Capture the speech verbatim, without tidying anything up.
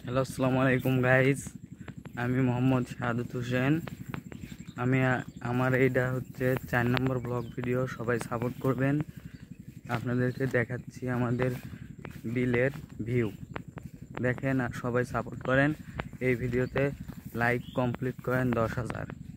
Hello, আসসালামু আলাইকুম guys. আমি মোহাম্মদ শাহাদত হোসেন। আমি আমার এইটা হচ্ছে চার নম্বর ব্লগ ভিডিও। সবাই সাপোর্ট করবেন। আপনাদেরকে দেখাচ্ছি আমাদের বিলের ভিউ দেখেন আর সবাই সাপোর্ট করেন। এই ভিডিওতে লাইক কমপ্লিট করেন দশ হাজার।